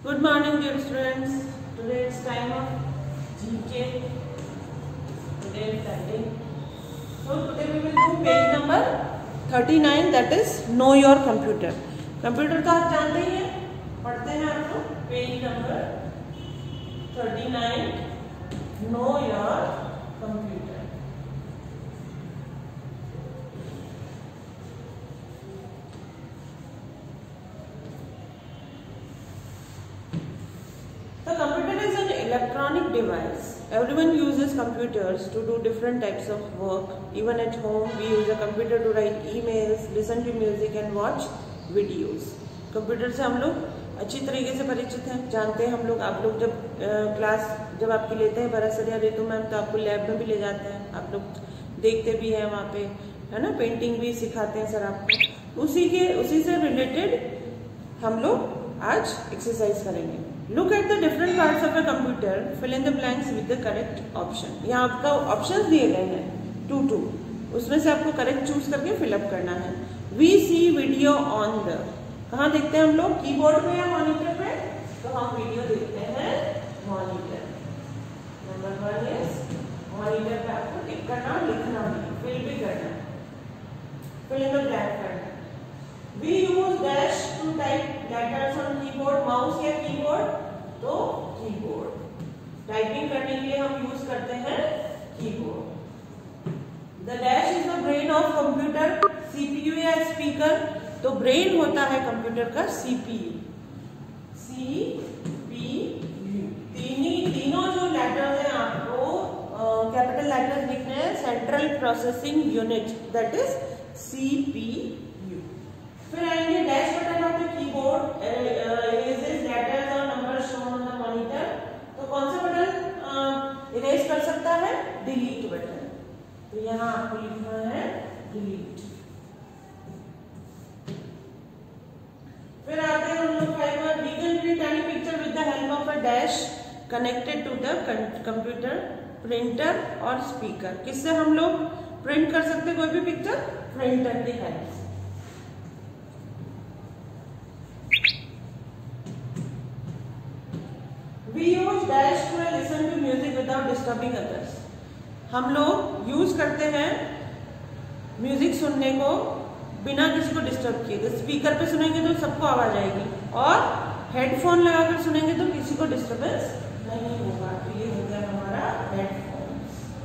Good morning, dear students. Today it's time of GK. Today is Sunday. So today we will do page number 39. That is Know Your Computer. Computer तो आप जानते ही हैं, पढ़ते हैं आप लोग. Page number 39. Know Your Computer. The computer is an electronic device. Everyone uses computers to do different types of work. Even at home, we use a computer to write emails, listen to music and watch videos. Computer से हम लोग अच्छी तरीके से परिचित हैं, जानते हैं हम लोग. आप लोग जब क्लास जब आपकी लेते हैं बरासर या रितु मैम, तो आपको लैब में भी ले जाते हैं. आप लोग देखते भी हैं वहाँ पे, है ना. पेंटिंग भी सिखाते हैं सर आपको. उसी से रिलेटेड हम लोग आज एक्सरसाइज करेंगे. Look at the different parts of a computer. Fill in the blanks with the correct option. यहाँ आपका ऑप्शंस दिए गए हैं 2 उसमें से आपको करेक्ट चूज करके फिलअप करना है. We see video on the. कहाँ देखते हैं हम लोग? कीबोर्ड पे या मॉनिटर पे? तो हम वीडियो देखते हैं मॉनिटर. नंबर 1 इज मॉनिटर पे आपको टिक करना और लिखना भी, फिल भी करना, फिल इन द ब्लैंक करना. We use dash to type letters on keyboard. Mouse या कीबोर्ड? तो कीबोर्ड. टाइपिंग करने के लिए हम यूज करते हैं keyboard. The dash is the brain of computer. CPU या स्पीकर? तो ब्रेन होता है कंप्यूटर का CPU. CPU. तीनों जो लेटर्स हैं आपको कैपिटल लेटर्स लिखने हैं. Central processing unit, that is CPU. फिर आएंगे dash button of the keyboard. Erases letters और number shown on the monitor. तो कौन सा बटन इरेज कर सकता है? Delete button. तो यहाँ आपको लिखना है डिलीट. फिर आते हैं हम लोग 5 पर. We can print any picture with the help of a dash connected to the computer, printer और स्पीकर. किससे हम लोग प्रिंट कर सकते हैं कोई भी पिक्चर? प्रिंटर की हेल्प से. We use dash to listen to music without disturbing others. हम लोग यूज करते हैं म्यूजिक सुनने को बिना किसी को डिस्टर्ब किए. तो स्पीकर पे सुनेंगे तो सबको आवाज आएगी, और हेडफोन लगाकर सुनेंगे तो किसी को डिस्टर्बेंस नहीं होगा. तो ये हो गया हमारा हेडफोन.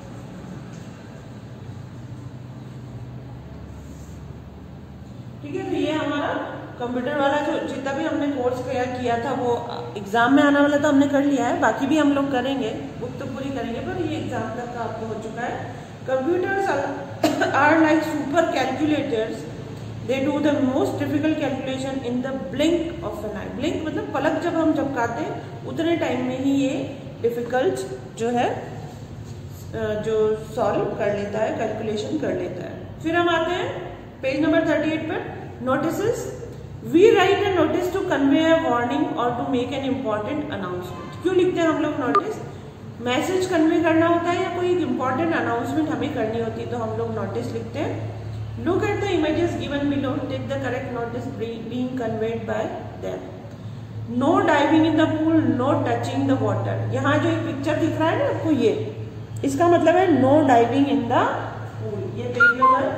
ठीक है. तो ये हमारा कंप्यूटर वाला जो जितना भी हमने कोर्स किया था वो एग्जाम में आने वाला तो हमने कर लिया है. बाकी भी हम लोग करेंगे, बुक तो पूरी करेंगे, पर ये एग्जाम तक का आपको हो चुका है. Computers are like super calculators. They do the most difficult calculation in the blink of an eye. Blink मतलब पलक जब हम झपकाते हैं उतने टाइम में ही ये डिफिकल्ट जो है जो सॉल्व कर लेता है, कैलकुलेशन कर लेता है. फिर हम आते हैं पेज नंबर 38 पर. Notices. We write a notice to convey a warning or to make an important announcement. क्यों लिखते हैं हम लोग नोटिस? मैसेज कन्वे करना होता है या कोई इंपॉर्टेंट अनाउंसमेंट हमें करनी होती है तो हम लोग नोटिस लिखते हैं. Look at the images given below. Take the correct notice being conveyed by them. No diving in the pool, no touching the water. यहाँ जो एक पिक्चर दिख रहा है ना आपको, ये इसका मतलब है no diving in the pool. ये पेज नंबर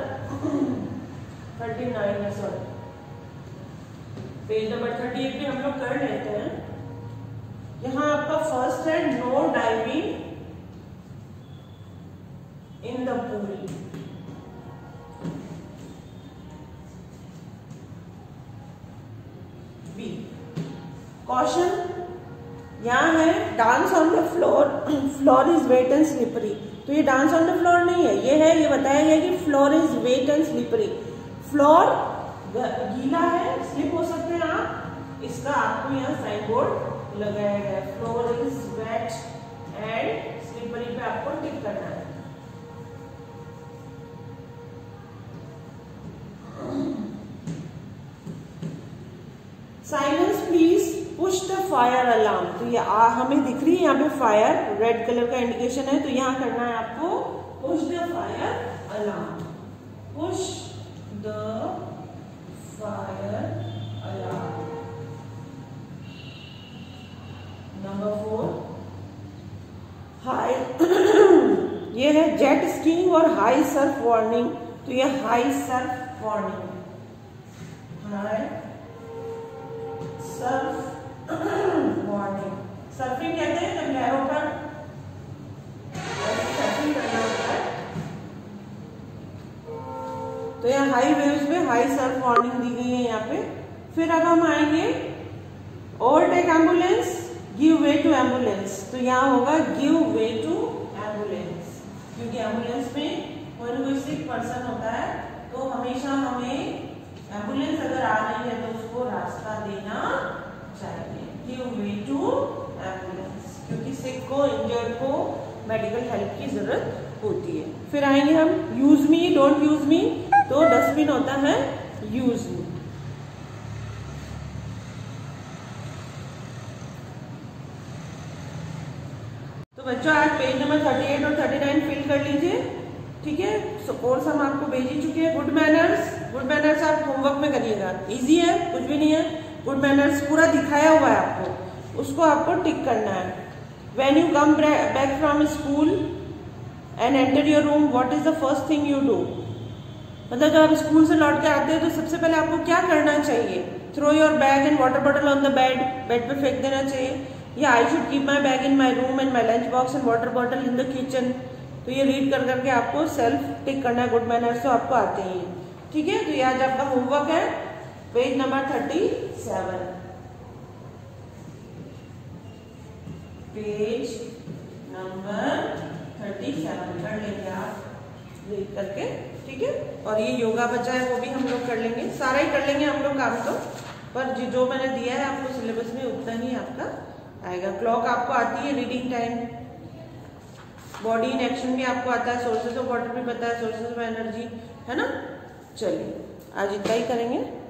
39 है. सॉरी, पेज नंबर 38 पे हम लोग कर लेते हैं. यहाँ आपका फर्स्ट है no diving in the pool. Be. Caution. यहाँ है dance on the floor. Floor is wet and slippery. तो ये डांस ऑन द फ्लोर नहीं है, ये है, ये बताया गया कि floor is wet and slippery. Floor गीला है, स्लिप हो सकते हैं आप. इसका आपको यहाँ साइन बोर्ड लगाया गया है. Floor is wet and slippery पे आपको टिक करना है. Silence please push the fire alarm. तो ये हमें दिख रही है यहाँ पे फायर, रेड कलर का इंडिकेशन है. तो यहाँ करना है आपको push the fire alarm. Push the fire alarm. Number 4 high ये है जेट स्कीइंग और हाई सर्फ वार्निंग। तो ये high surf warning, high surf warning. Surfing कहते हैं जब लहरों पर सर्फिंग करना होता है। तो यहाँ हाई वेव्स में हाई सर्फ वार्निंग दी गई है यहाँ पे। फिर अब हम आएंगे overtake ambulance, give way to ambulance. तो यहाँ होगा गिव वे टू एम्बुलेंस, क्योंकि एम्बुलेंस में कोई सिक पर्सन होता है तो हमेशा हमें एम्बुलेंस अगर आ रही है तो उसको रास्ता देना चाहिए। गिव वे टू एम्बुलेंस, क्योंकि सिक को, इंजर्ड को मेडिकल हेल्प की जरूरत होती है। फिर आएंगे हम use me, don't use me. तो डस्टबिन होता है यूज मी। तो बच्चों आज पेज नंबर 38 और 39 फिल कर लीजिए, ठीक है। कोर्स हम आपको भेज ही चुके हैं। गुड मैनर्स, गुड मैनर्स आप होमवर्क में करिएगा, इजी है, कुछ भी नहीं है। गुड मैनर्स पूरा दिखाया हुआ है आपको, उसको आपको टिक करना है। When you come back from school and enter your room, what is the first thing you do. मतलब जब आप स्कूल से लौट के आते हैं तो सबसे पहले आपको क्या करना चाहिए। Throw your bag and water bottle on the bed, bed पे फेंक देना चाहिए। या I should keep my bag in my room and my lunch box and water bottle in the kitchen. तो ये रीड कर करके आपको सेल्फ टिक करना है। गुड मैनर्स तो आपको आते ही है, ठीक है। तो ये आज आपका होमवर्क है, पेज नंबर 37, पेज नंबर 37 कर लेंगे आप रीड करके, ठीक है। और ये योगा बचा है वो भी हम लोग कर लेंगे, सारा ही कर लेंगे हम लोग काम तो। पर जो मैंने दिया है आपको सिलेबस में उतना ही आपका आएगा। क्लॉक आपको आती है, reading time, body in action भी आपको आता है, सोर्सेज ऑफ वाटर भी पता है, सोर्सेज ऑफ एनर्जी, है ना। चलिए आज इतना ही करेंगे।